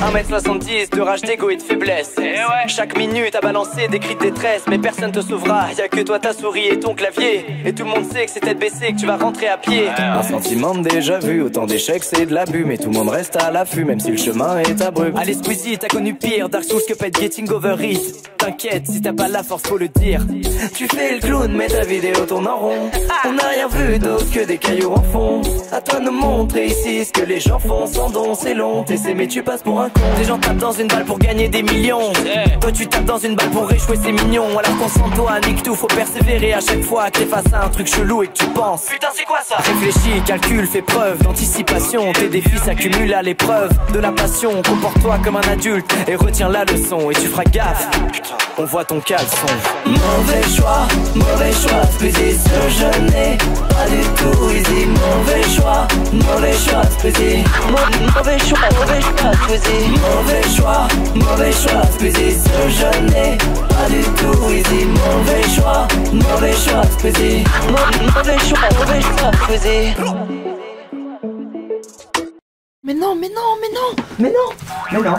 1m70 de rage, d'ego et de faiblesse. Chaque minute à balancer des cris de détresse. Mais personne te sauvera, y'a que toi, ta souris et ton clavier. Et tout le monde sait que c'est tête baissée, que tu vas rentrer à pied. Un sentiment de déjà vu, autant d'échecs c'est de l'abus. Mais tout le monde reste à l'affût, même si le chemin est abrupt. Allez Squeezie, t'as connu pire, Dark Souls, Cuphead, Getting Over It. T'inquiète, si t'as pas la force faut le dire. Tu fais le clown mais ta vidéo tourne en rond. On n'a rien vu d'autre que des cailloux en fond. À toi de nous montrer ici ce que les gens font sans don. C'est long, t'essaies mais tu passes pour un con. Des gens tapent dans une balle pour gagner des millions. Toi tu tapes dans une balle pour échouer, c'est mignon. Alors concentre-toi, nique tout, faut persévérer à chaque fois que t'es face à un truc chelou et que tu penses putain c'est quoi ça? Réfléchis, calcule, fais preuve d'anticipation. Tes défis s'accumulent à l'épreuve de la passion. Comporte-toi comme un adulte et retiens la leçon. Et tu feras gaffe, on voit ton caleçon. Mauvais choix, Squeezie, ce je n'ai pas du tout easy. Mauvais choix, Squeezie. Mauvais choix, Squeezie. Mauvais choix, Squeezie, ce je n'ai pas du tout easy. Mauvais choix, Squeezie. Mauvais choix, Squeezie. Mais non.